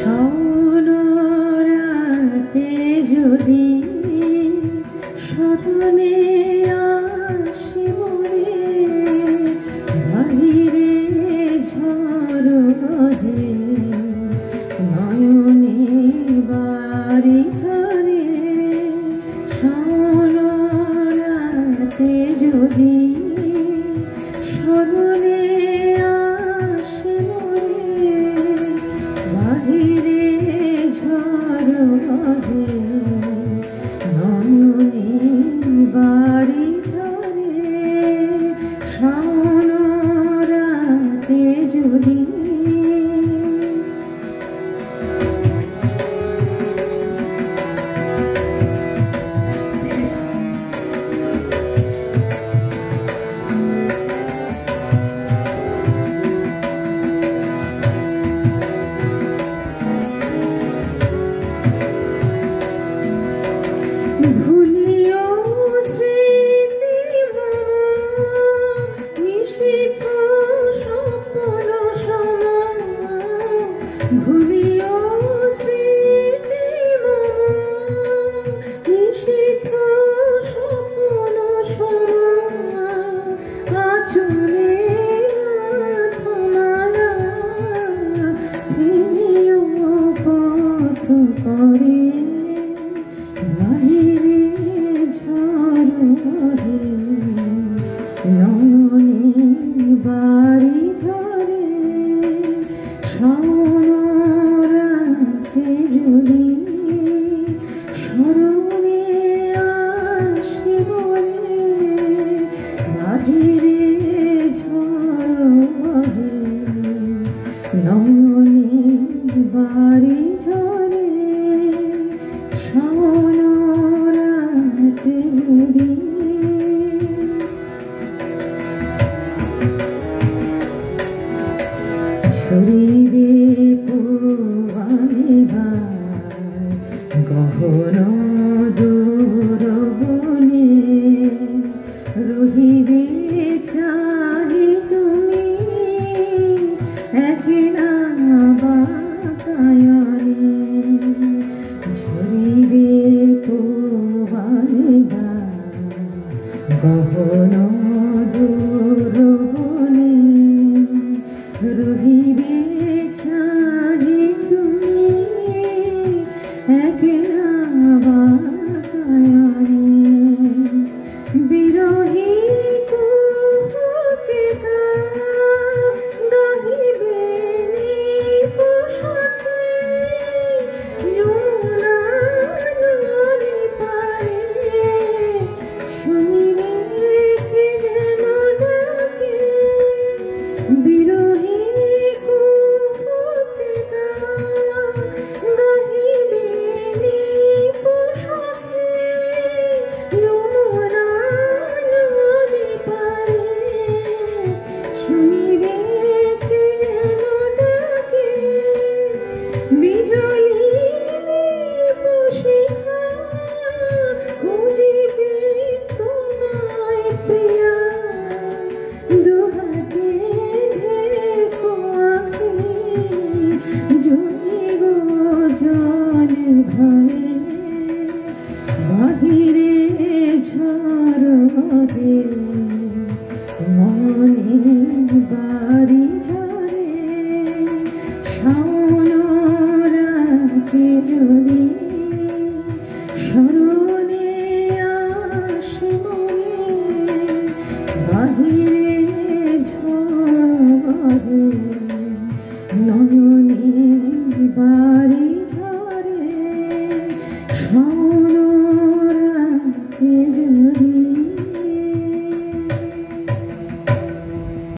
শাওনরাতে যদি স্বপ্নে আসে মরে, বাহিরে ঝড় বহে নয়নে বাড়ি ঝরে। শাওনরাতে যদি স্মরণে আসে মরে, বাহিরে ঝড় বহে নয়নে বাড়ি ঝরে। শাওনরাতে যদি ভুলিও স্মৃতি নিষিদ্ধ স্বপ্ন আচলে মালা ফেলিও পথ করে, বাহিরে ঝড় বহে নয়নে বাড়ি ঝরে। শাওনরাতে যদি স্মরণে আসে মরে, বাহিরে ঝড় বহে নয়নে বাড়ি ঝরে। শাওনরাতে যদি শরীরে পুয়ানিবার গহন দূরবনে, রহিবে চাহি তুমি একলা বাতায়নে। ঝরিবে পুয়ানিবার গহন দূরবনে, রহিবে চাহি তুমি একলা বাতায়নে। বিরহী কুহকে গাহিবে নিপসাথে, যমুনা নদী পারে শুনিলে কে যেন ডাকে। বিরহী কুহকে গাহিবে নিপসাথে, যমুনা নদী পারে শুনিলে কে যেন ডাকে। বিজলী শিখা খুঁজিবে তোমায় প্রিয়া, দুহাতে ঢেকো আঁখি যদি গো জল ভরে, বাহিরে ঝড় বহে মনে বাড়ি ঝরে। শাওনরাতে যদি স্মরণে আসে মরে, বাহিরে ঝড় বহে নয়নে বাড়ি ঝরে।